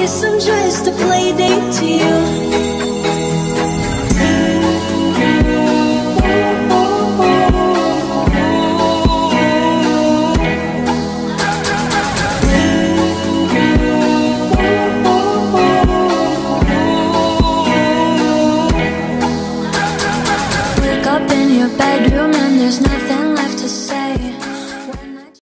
guess I'm just a play date to you.